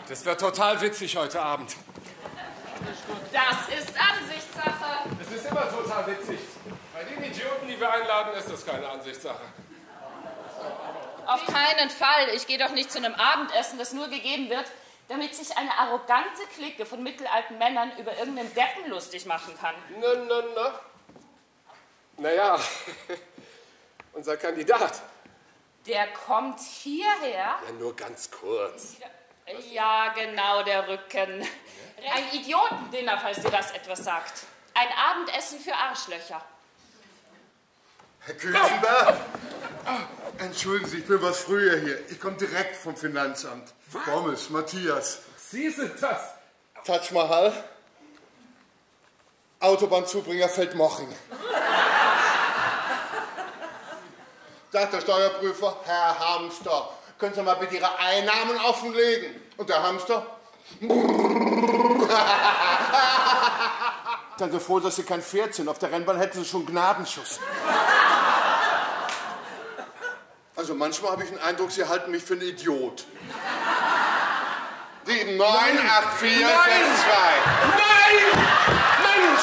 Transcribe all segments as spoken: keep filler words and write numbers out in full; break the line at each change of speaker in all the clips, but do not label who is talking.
Das wird total witzig heute Abend.
Das ist Ansichtssache.
Es ist immer total witzig. Bei den Idioten, die wir einladen, ist das keine Ansichtssache.
Auf keinen Fall. Ich gehe doch nicht zu einem Abendessen, das nur gegeben wird, damit sich eine arrogante Clique von mittelalten Männern über irgendeinen Deppen lustig machen kann.
Na, na, na. Naja, unser Kandidat.
Der kommt hierher?
Ja, nur ganz kurz.
Ja, genau, der Rücken. Ein Idiotendinner, falls dir das etwas sagt. Ein Abendessen für Arschlöcher.
Herr Küchenberg? Entschuldigen Sie, ich bin was früher hier. Ich komme direkt vom Finanzamt.
Was?
Pommes, Matthias.
Sie sind das.
Taj Mahal. Autobahnzubringer Feldmoching. Sagt der Steuerprüfer, Herr Hamster, können Sie mal bitte Ihre Einnahmen offenlegen? Und der Hamster? Danke froh, dass Sie kein Pferd sind. Auf der Rennbahn hätten Sie schon Gnadenschuss. Also manchmal habe ich den Eindruck, Sie halten mich für einen Idiot. sieben, neun, acht, vier, sechs, zwei.
Nein! Mensch!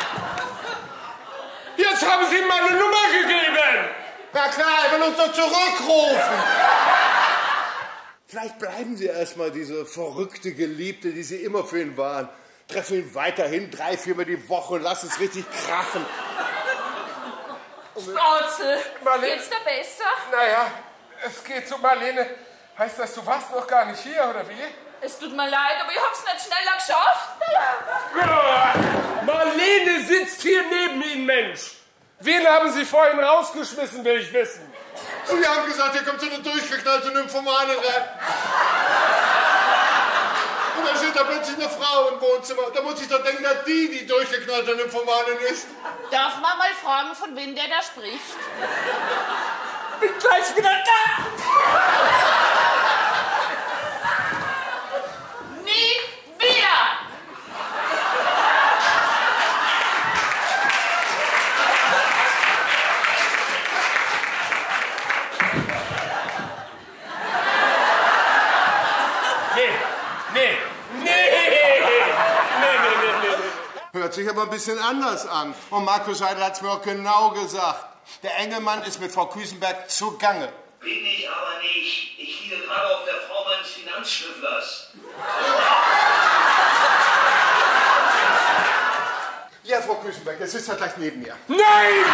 Jetzt haben Sie ihm meine Nummer gegeben!
Ja klar, er will uns doch zurückrufen. Vielleicht bleiben Sie erstmal diese verrückte Geliebte, die Sie immer für ihn waren. Treffen ihn weiterhin drei, viermal die Woche, lassen es richtig krachen.
Schnauze,
Marlene.
geht's dir besser?
Naja, es geht so, Marlene. Heißt das, du warst noch gar nicht hier, oder wie?
Es tut mir leid, aber ich hab's nicht schneller geschafft.
Marlene sitzt hier neben Ihnen, Mensch. Wen haben Sie vorhin rausgeschmissen, will ich wissen.
Sie haben gesagt, hier kommt so eine durchgeknallte Nymphomanin rein. Und dann steht da plötzlich eine Frau im Wohnzimmer. Da muss ich doch denken, dass die die durchgeknallte Nymphomanin ist.
Darf man mal fragen, von wem der da spricht? Bin gleich wieder da! Nie wieder!
Nee, nee, nee, nee, nee, nee, nee.
Hört sich aber ein bisschen anders an. Und Markus Seidel hat es mir auch genau gesagt. Der Engelmann ist mit Frau Küsenberg zugange.
Bin ich aber nicht. Ich liege gerade auf der Frau meines Finanzschnüfflers.
Ja, Frau Küsenberg, jetzt sitzt er gleich neben mir.
Nein!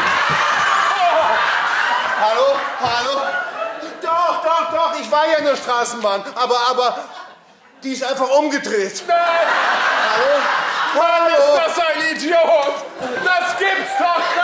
Hallo? Hallo? Doch, doch, doch, ich war ja in der Straßenbahn. Aber, aber, die ist einfach umgedreht.
Nein!
Hallo?
Mann,
Hallo?
ist das ein Idiot! Das gibt's doch